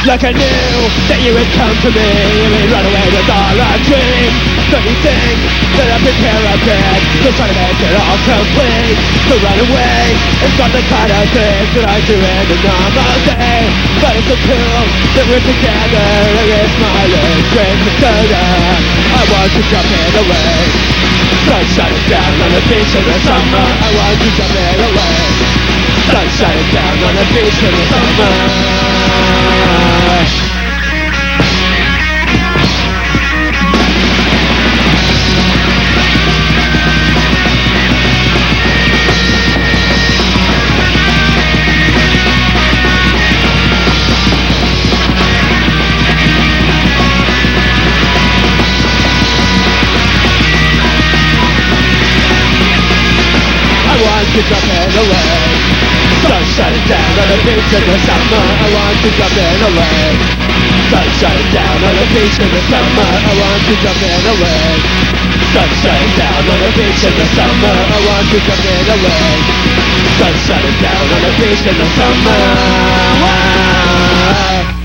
Like I knew that you would come to me and we'd run away with all our dreams. Don't you think that I prepare a bit to try to make it all complete? To run away is not the kind of thing that I do in a normal day. But it's so cool that we're together and it's my little dream together. I want to jump in away. Sun shining down on the beach in the summer. I want to jump in away. Sun shining down on the beach in the summer. I want to jump in away. Sun shining down on the beach in the summer. I want to jump in away. Sun shining down on the beach in the summer. I want to jump in away. Sun shining down on the beach in the summer. I want to jump in away. Sun shining down on the beach in the summer.